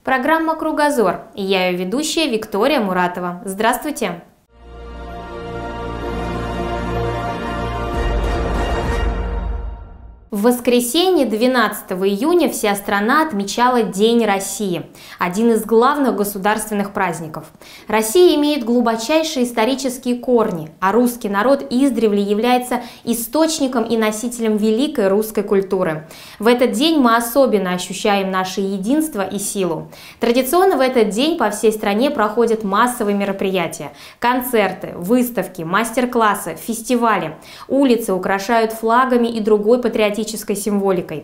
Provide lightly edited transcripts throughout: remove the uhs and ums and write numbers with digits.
Программа «Кругозор» и я ее ведущая Виктория Муратова. Здравствуйте! В воскресенье 12 июня вся страна отмечала День России, один из главных государственных праздников. Россия имеет глубочайшие исторические корни, а русский народ издревле является источником и носителем великой русской культуры. В этот день мы особенно ощущаем наше единство и силу. Традиционно в этот день по всей стране проходят массовые мероприятия, концерты, выставки, мастер-классы, фестивали. Улицы украшают флагами и другой патриотической символикой.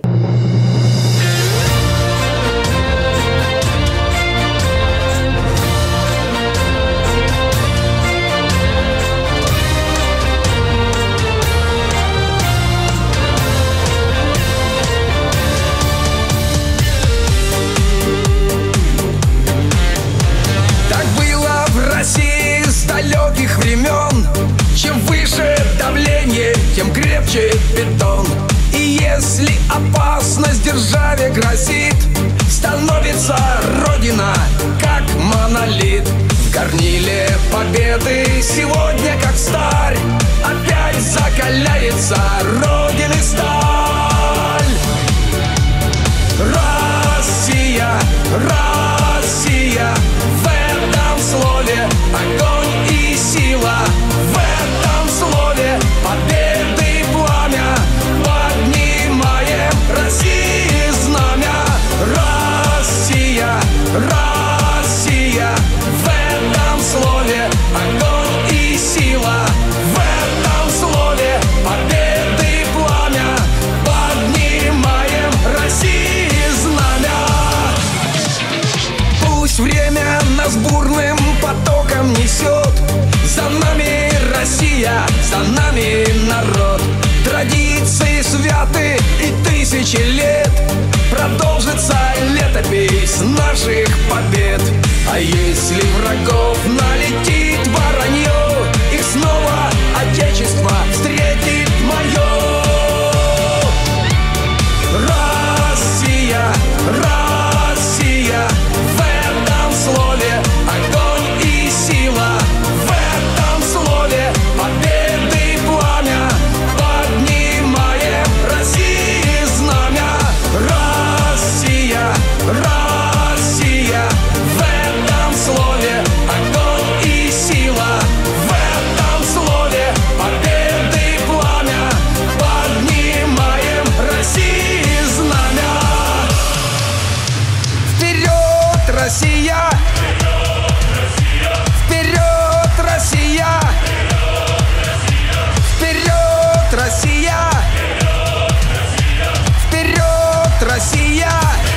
Так было в России с далеких времен. Чем выше давление, тем крепче бетон. И если опасность державе грозит, становится Родина как монолит. В горниле победы сегодня как сталь опять закаляется Родины сталь. Россия, Россия, в этом слове огонь и сила, в этом слове победы пламя. Поднимаем России знамя. Россия, Россия, в этом слове огонь и сила, в этом слове победы пламя. Поднимаем России знамя. Пусть время нас бурным потоком несет, за нами Россия, за нами народ. Традиции святы и тысячи лет, продолжится летопись наших побед. А если врагов налетит воронье, их снова Отечество встретит мое. Россия, Россия, в этом слове огонь и сила, в этом слове победы пламя. Поднимаем России знамя. Россия, Россия, в этом слове огонь и сила, в этом слове победы пламя. Поднимаем России знамя. Вперед, Россия! Вперед, Россия! Вперед, Россия! Вперед, Россия!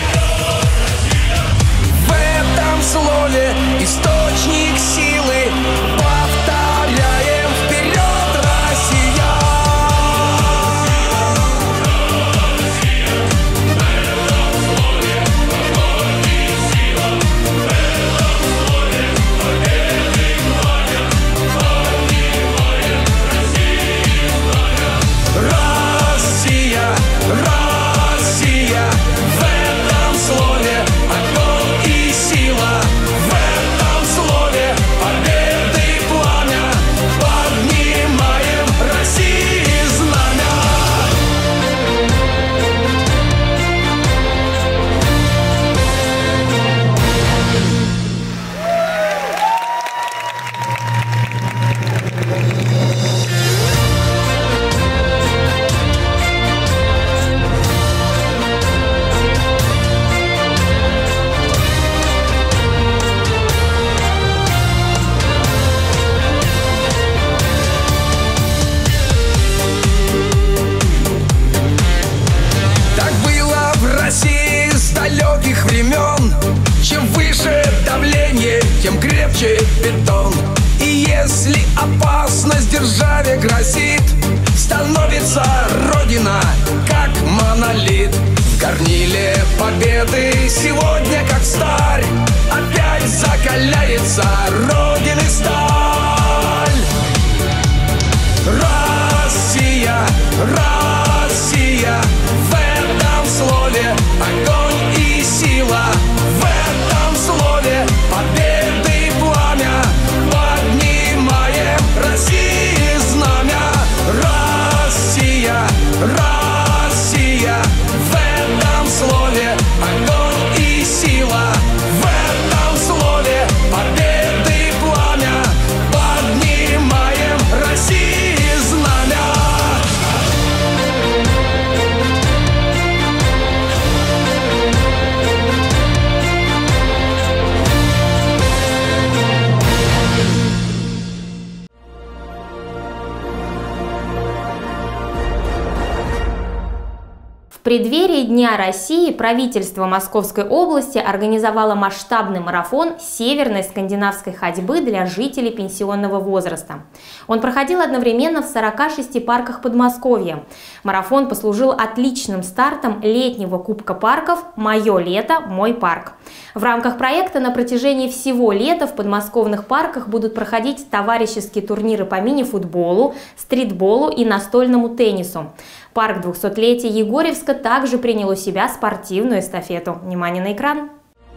В этом слове источник силы. Повторяем: вперед, Россия! Россия, Россия, в этом слове огонь и сила, в этом слове победы пламя. Поднимаем России знамя. Так было в России с далеких времен. Чем выше давление, тем крепче бетон. И если опасность державе грозит, становится Родина как монолит. В горниле победы сегодня как сталь опять закаляется Родины сталь. Россия, Россия, в этом слове огонь и сила, в этом преддверии Дня России правительство Московской области организовало масштабный марафон северной скандинавской ходьбы для жителей пенсионного возраста. Он проходил одновременно в 46 парках Подмосковья. Марафон послужил отличным стартом летнего кубка парков «Мое лето, мой парк». В рамках проекта на протяжении всего лета в подмосковных парках будут проходить товарищеские турниры по мини-футболу, стритболу и настольному теннису. Парк 200-летия Егорьевска также принял у себя спортивную эстафету. Внимание на экран!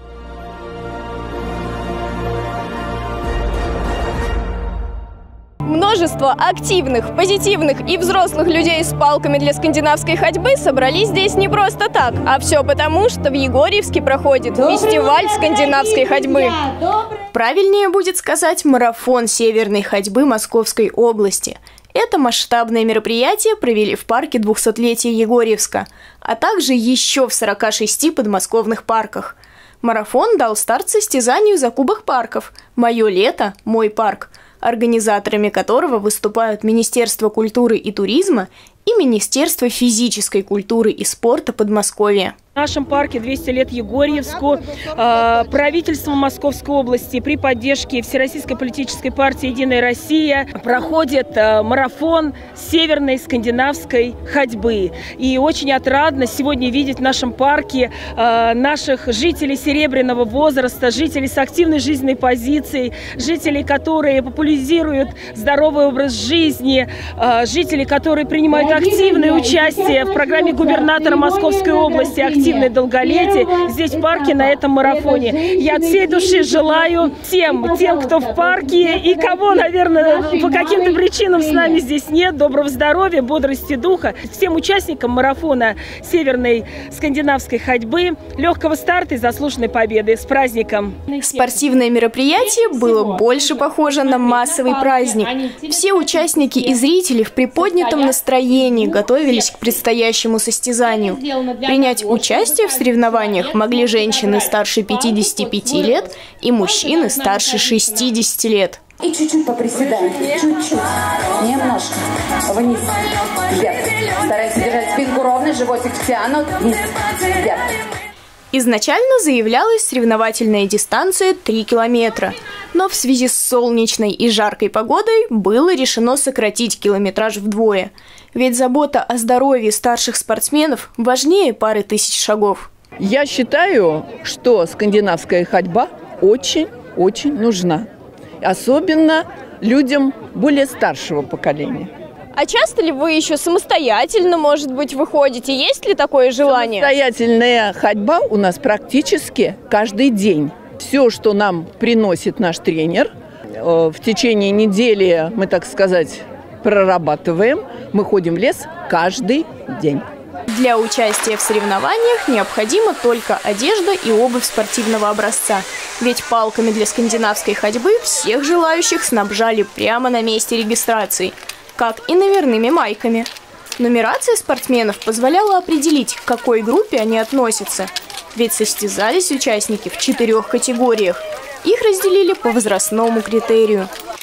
Множество активных, позитивных и взрослых людей с палками для скандинавской ходьбы собрались здесь не просто так, а все потому, что в Егорьевске проходит фестиваль скандинавской ходьбы. Правильнее будет сказать марафон северной ходьбы Московской области. Это масштабное мероприятие провели в парке 200-летия Егорьевска, а также еще в 46 подмосковных парках. Марафон дал старт состязанию за кубок парков «Мое лето, мой парк», организаторами которого выступают Министерство культуры и туризма и Министерство физической культуры и спорта Подмосковья. В нашем парке 200 лет Егорьевску правительство Московской области при поддержке Всероссийской политической партии «Единая Россия» проходит марафон северной скандинавской ходьбы. И очень отрадно сегодня видеть в нашем парке наших жителей серебряного возраста, жителей с активной жизненной позицией, жителей, которые популяризируют здоровый образ жизни, жителей, которые принимают активное участие в программе губернатора Московской области «Активное долголетие» здесь в парке на этом марафоне. Я от всей души желаю тем, кто в парке и кого, наверное, по каким-то причинам с нами здесь нет, доброго здоровья, бодрости духа. Всем участникам марафона северной скандинавской ходьбы легкого старта и заслуженной победы. С праздником! Спортивное мероприятие было больше похоже на массовый праздник. Все участники и зрители в приподнятом настроении готовились к предстоящему состязанию. Принять участие в соревнованиях могли женщины старше 55 лет и мужчины старше 60 лет. И чуть-чуть поприседаем, чуть-чуть, немножко, вниз, вверх. Старайтесь держать спинку ровно, животик втянут, вниз, вверх. Изначально заявлялась соревновательная дистанция 3 километра, но в связи с солнечной и жаркой погодой было решено сократить километраж вдвое. Ведь забота о здоровье старших спортсменов важнее пары тысяч шагов. Я считаю, что скандинавская ходьба очень-очень нужна. Особенно людям более старшего поколения. А часто ли вы еще самостоятельно, может быть, выходите? Есть ли такое желание? Самостоятельная ходьба у нас практически каждый день. Все, что нам приносит наш тренер, в течение недели мы, так сказать, прорабатываем. Мы ходим в лес каждый день. Для участия в соревнованиях необходима только одежда и обувь спортивного образца. Ведь палками для скандинавской ходьбы всех желающих снабжали прямо на месте регистрации, как и номерными майками. Нумерация спортсменов позволяла определить, к какой группе они относятся. Ведь состязались участники в 4 категориях. Их разделили по возрастному критерию.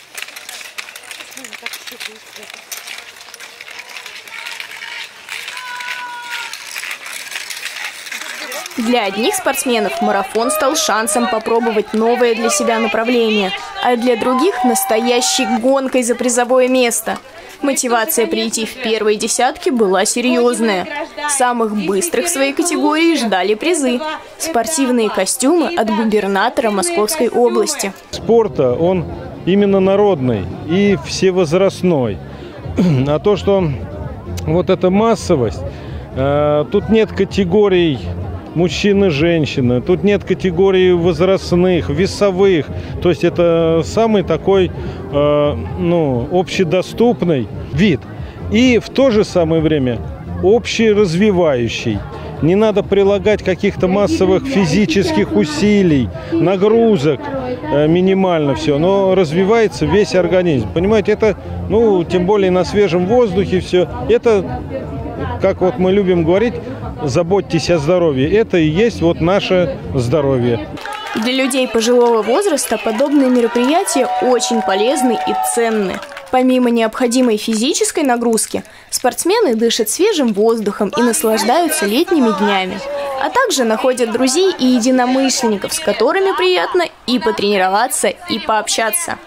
Для одних спортсменов марафон стал шансом попробовать новое для себя направление, а для других – настоящей гонкой за призовое место. Мотивация прийти в первые десятки была серьезная. Самых быстрых в своей категории ждали призы – спортивные костюмы от губернатора Московской области. Спорт, он именно народный и всевозрастной. А то, что вот эта массовость, тут нет категорий мужчины, женщины, тут нет категорий возрастных, весовых. То есть это самый такой общедоступный вид. И в то же самое время общеразвивающий. Не надо прилагать каких-то массовых физических усилий, нагрузок, минимально все, но развивается весь организм. Понимаете, это, тем более на свежем воздухе все, это, как вот мы любим говорить, заботьтесь о здоровье. Это и есть вот наше здоровье. Для людей пожилого возраста подобные мероприятия очень полезны и ценны. Помимо необходимой физической нагрузки, спортсмены дышат свежим воздухом и наслаждаются летними днями, а также находят друзей и единомышленников, с которыми приятно и потренироваться, и пообщаться.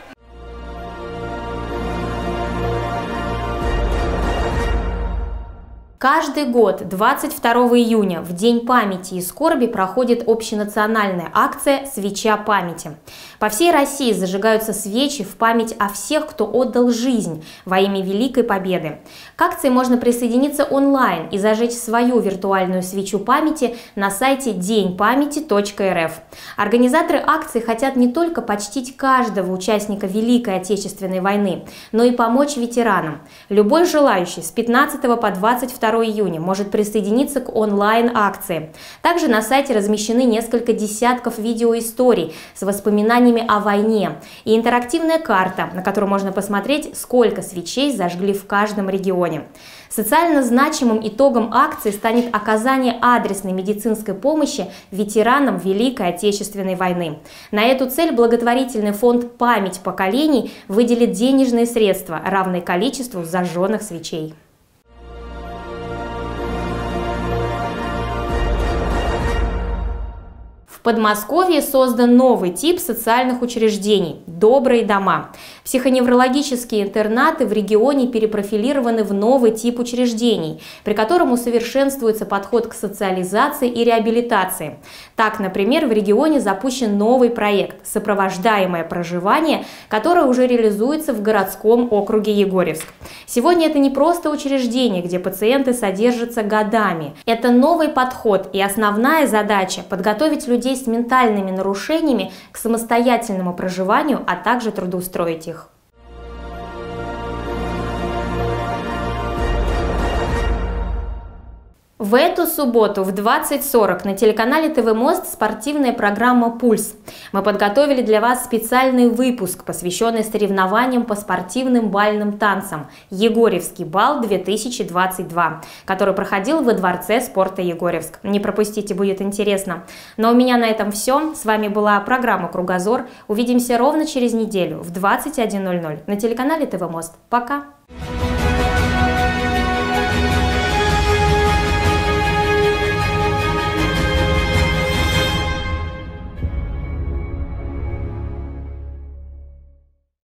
Каждый год 22 июня, в День памяти и скорби, проходит общенациональная акция «Свеча памяти». По всей России зажигаются свечи в память о всех, кто отдал жизнь во имя Великой Победы. К акции можно присоединиться онлайн и зажечь свою виртуальную свечу памяти на сайте деньпамяти.рф. Организаторы акции хотят не только почтить каждого участника Великой Отечественной войны, но и помочь ветеранам. Любой желающий с 15 по 22 июня может присоединиться к онлайн-акции. Также на сайте размещены несколько десятков видеоисторий с воспоминаниями о войне и интерактивная карта, на которой можно посмотреть, сколько свечей зажгли в каждом регионе. Социально значимым итогом акции станет оказание адресной медицинской помощи ветеранам Великой Отечественной войны. На эту цель благотворительный фонд «Память поколений» выделит денежные средства, равные количеству зажженных свечей. В Подмосковье создан новый тип социальных учреждений – добрые дома. Психоневрологические интернаты в регионе перепрофилированы в новый тип учреждений, при котором усовершенствуется подход к социализации и реабилитации. Так, например, в регионе запущен новый проект «Сопровождаемое проживание», который уже реализуется в городском округе Егорьевск. Сегодня это не просто учреждение, где пациенты содержатся годами. Это новый подход, и основная задача – подготовить людей с ментальными нарушениями к самостоятельному проживанию, а также трудоустроить их. В эту субботу в 20:40 на телеканале ТВ Мост спортивная программа «Пульс». Мы подготовили для вас специальный выпуск, посвященный соревнованиям по спортивным бальным танцам «Егорьевский бал-2022», который проходил во Дворце спорта Егорьевск. Не пропустите, будет интересно. Но у меня на этом все. С вами была программа «Кругозор». Увидимся ровно через неделю в 21:00 на телеканале ТВ Мост. Пока!